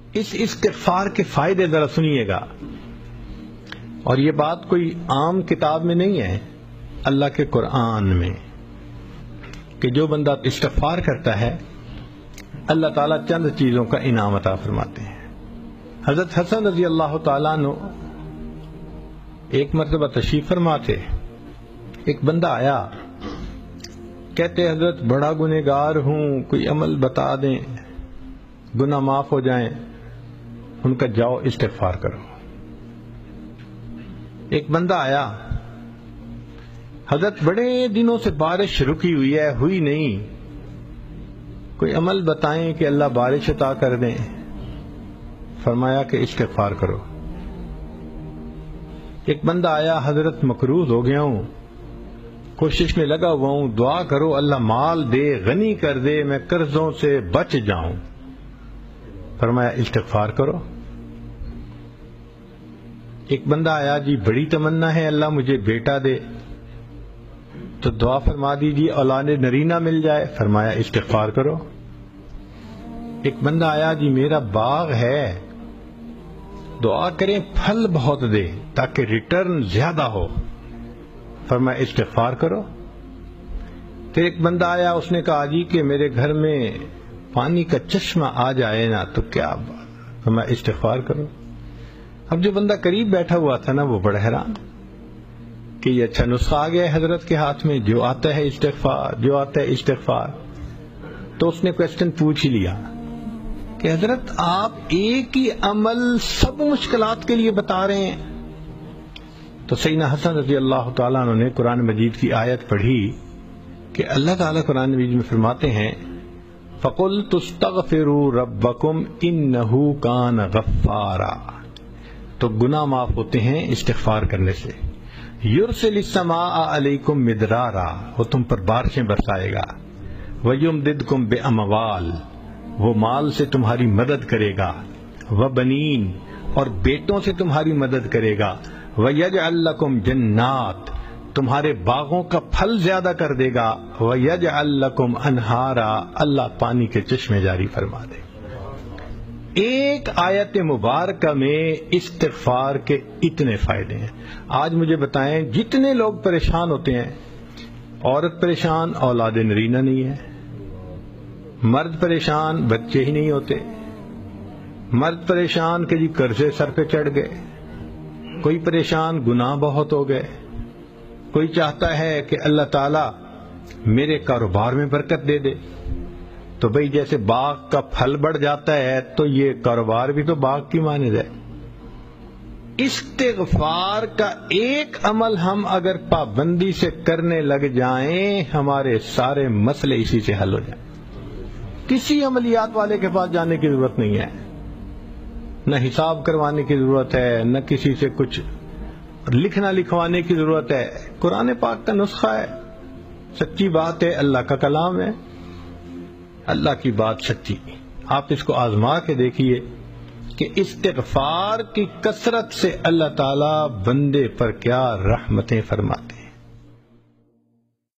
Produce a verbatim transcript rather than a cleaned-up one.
اس استغفار کے فائدے ذرا سنیے گا، اور یہ بات کوئی عام کتاب میں نہیں ہے، اللہ کے قرآن میں، کہ جو بندہ استغفار کرتا ہے اللہ تعالیٰ چند چیزوں کا انعام عطا فرماتے ہیں۔ حضرت حسن رضی اللہ تعالیٰ عنہ ایک مرتبہ تشریف فرما تھے، ایک بندہ آیا، کہتے حضرت بڑا گنہگار ہوں، کوئی عمل بتا دیں گناہ معاف ہو جائیں۔ ان کا جاؤ استغفار کرو۔ ایک بندہ آیا، حضرت بڑے دنوں سے بارش رکی ہوئی ہے، ہوئی نہیں، کوئی عمل بتائیں کہ اللہ بارش عطا کر دیں۔ فرمایا کہ استغفار کرو۔ ایک بندہ آیا، حضرت مقروض ہو گیا ہوں، کوشش میں لگا ہوا ہوں، دعا کرو اللہ مال دے، غنی کر دے، میں قرضوں سے بچ جاؤں۔ فرمایا استغفار کرو۔ ایک بندہ آیا، جی بڑی تمنا ہے اللہ مجھے بیٹا دے، تو دعا فرما دیجیے اولاد نرینہ مل جائے۔ فرمایا استغفار کرو۔ ایک بندہ آیا، جی میرا باغ ہے، دعا کریں پھل بہت دے تاکہ ریٹرن زیادہ ہو۔ فرمایا استغفار کرو۔ پھر ایک بندہ آیا، اس نے کہا جی کہ میرے گھر میں پانی کا چشمہ آ جائے نا تو کیا بات۔ فرمایا استغفار کرو۔ اب جو بندہ قریب بیٹھا ہوا تھا نا وہ بڑا حیران کہ یہ اچھا نسخہ آ گیا ہے حضرت کے ہاتھ میں، جو آتا ہے استغفار، جو آتا ہے استغفار۔ تو اس نے کوشچن پوچھ ہی لیا کہ حضرت آپ ایک ہی عمل سب مشکلات کے لیے بتا رہے ہیں۔ تو سیدنا حسن رضی اللہ تعالیٰ عنہ نے قرآن مجید کی آیت پڑھی کہ اللہ تعالیٰ قرآن مجید میں فرماتے ہیں فَقُلْتُ اسْتَغْفِرُوا رَبَّكُمْ إِنَّهُ كَانَ غَفَّارًا، تو گناہ معاف ہوتے ہیں استغفار کرنے سے۔ یرسل السماء علیکم مدرارا، وہ تم پر بارشیں برسائے گا۔ ویمددکم باموال، وہ مال سے تمہاری مدد کرے گا۔ وبنین، اور بیٹوں سے تمہاری مدد کرے گا۔ ویجعل لکم جنات، تمہارے باغوں کا پھل زیادہ کر دے گا۔ ویجعل لکم انہارا، اللہ پانی کے چشمے جاری فرما دے۔ ایک آیت مبارکہ میں استغفار کے اتنے فائدے ہیں۔ آج مجھے بتائیں جتنے لوگ پریشان ہوتے ہیں، عورت پریشان اولاد نرینہ نہیں ہے، مرد پریشان بچے ہی نہیں ہوتے، مرد پریشان کہ جی قرضے سر پہ چڑھ گئے، کوئی پریشان گناہ بہت ہو گئے، کوئی چاہتا ہے کہ اللہ تعالیٰ میرے کاروبار میں برکت دے دے۔ تو بھئی جیسے باغ کا پھل بڑھ جاتا ہے تو یہ کاروبار بھی تو باغ کی مانند ہے۔ استغفار کا ایک عمل ہم اگر پابندی سے کرنے لگ جائیں، ہمارے سارے مسئلے اسی سے حل ہو جائیں۔ کسی عملیات والے کے پاس جانے کی ضرورت نہیں ہے، نہ حساب کروانے کی ضرورت ہے، نہ کسی سے کچھ لکھنا لکھوانے کی ضرورت ہے۔ قرآن پاک کا نسخہ ہے، سچی بات ہے، اللہ کا کلام ہے، اللہ کی بات سچی۔ آپ اس کو آزما کے دیکھیے کہ استغفار کی کثرت سے اللہ تعالیٰ بندے پر کیا رحمتیں فرماتے۔